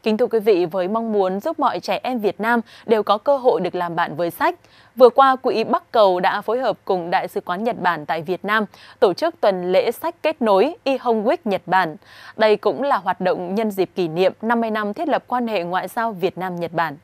Kính thưa quý vị, với mong muốn giúp mọi trẻ em Việt Nam đều có cơ hội được làm bạn với sách, vừa qua Quỹ Bắc Cầu đã phối hợp cùng Đại sứ quán Nhật Bản tại Việt Nam tổ chức tuần lễ sách kết nối Nihon Week Nhật Bản. Đây cũng là hoạt động nhân dịp kỷ niệm 50 năm thiết lập quan hệ ngoại giao Việt Nam-Nhật Bản.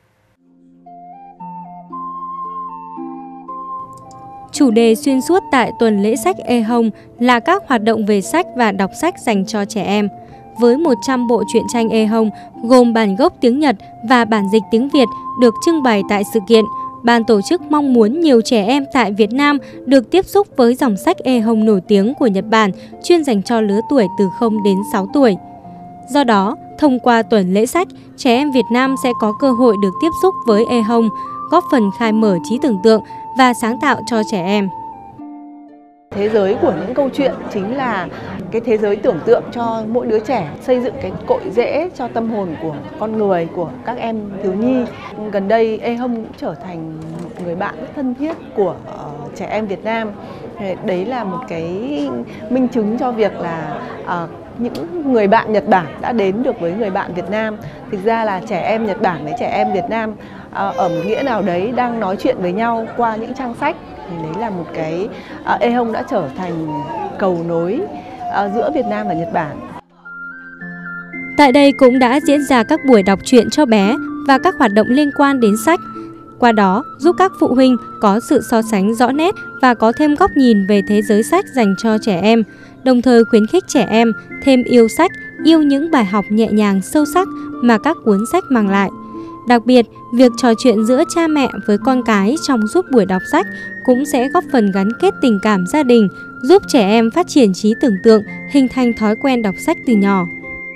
Chủ đề xuyên suốt tại tuần lễ sách Nihon là các hoạt động về sách và đọc sách dành cho trẻ em. Với 100 bộ truyện tranh Nihon gồm bản gốc tiếng Nhật và bản dịch tiếng Việt được trưng bày tại sự kiện, ban tổ chức mong muốn nhiều trẻ em tại Việt Nam được tiếp xúc với dòng sách Nihon nổi tiếng của Nhật Bản, chuyên dành cho lứa tuổi từ 0 đến 6 tuổi. Do đó, thông qua tuần lễ sách, trẻ em Việt Nam sẽ có cơ hội được tiếp xúc với Nihon, góp phần khai mở trí tưởng tượng và sáng tạo cho trẻ em. Thế giới của những câu chuyện chính là cái thế giới tưởng tượng cho mỗi đứa trẻ, xây dựng cái cội rễ cho tâm hồn của con người, của các em thiếu nhi. Gần đây Nihon cũng trở thành một người bạn rất thân thiết của trẻ em Việt Nam. Đấy là một cái minh chứng cho việc là những người bạn Nhật Bản đã đến được với người bạn Việt Nam. Thực ra là trẻ em Nhật Bản với trẻ em Việt Nam ở một nghĩa nào đấy đang nói chuyện với nhau qua những trang sách. Thì đấy là một cái Nihon đã trở thành cầu nối giữa Việt Nam và Nhật Bản. Tại đây cũng đã diễn ra các buổi đọc truyện cho bé và các hoạt động liên quan đến sách. Qua đó giúp các phụ huynh có sự so sánh rõ nét và có thêm góc nhìn về thế giới sách dành cho trẻ em, đồng thời khuyến khích trẻ em thêm yêu sách, yêu những bài học nhẹ nhàng sâu sắc mà các cuốn sách mang lại. Đặc biệt, việc trò chuyện giữa cha mẹ với con cái trong suốt buổi đọc sách cũng sẽ góp phần gắn kết tình cảm gia đình, giúp trẻ em phát triển trí tưởng tượng, hình thành thói quen đọc sách từ nhỏ.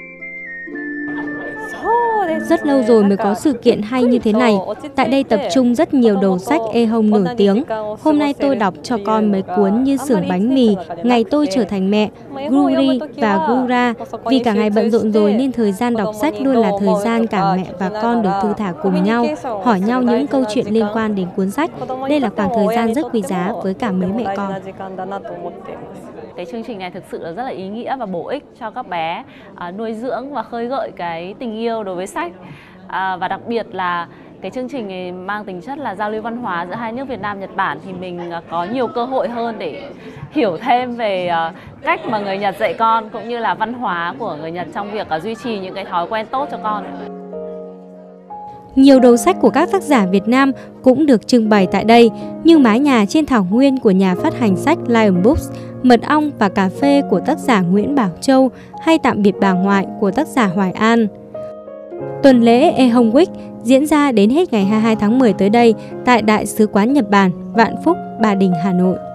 Rất lâu rồi mới có sự kiện hay như thế này. Tại đây tập trung rất nhiều đầu sách Nihon nổi tiếng. Hôm nay tôi đọc cho con mấy cuốn như Xưởng bánh mì, Ngày tôi trở thành mẹ, Guri và Gura. Vì cả ngày bận rộn rồi nên thời gian đọc sách luôn là thời gian cả mẹ và con được thư thả cùng nhau, hỏi nhau những câu chuyện liên quan đến cuốn sách. Đây là khoảng thời gian rất quý giá với cả mấy mẹ con. Cái chương trình này thực sự là rất là ý nghĩa và bổ ích cho các bé nuôi dưỡng và khơi gợi cái tình yêu đối với sách. Và đặc biệt là cái chương trình này mang tính chất là giao lưu văn hóa giữa hai nước Việt Nam Nhật Bản, thì mình có nhiều cơ hội hơn để hiểu thêm về cách mà người Nhật dạy con, cũng như là văn hóa của người Nhật trong việc duy trì những cái thói quen tốt cho con. Nhiều đầu sách của các tác giả Việt Nam cũng được trưng bày tại đây, như Mái nhà trên thảo nguyên của nhà phát hành sách Lion Books, Mật ong và cà phê của tác giả Nguyễn Bảo Châu, hay Tạm biệt bà ngoại của tác giả Hoài An. Tuần lễ Nihon Week diễn ra đến hết ngày 22 tháng 10 tới đây tại Đại sứ quán Nhật Bản, Vạn Phúc, Ba Đình, Hà Nội.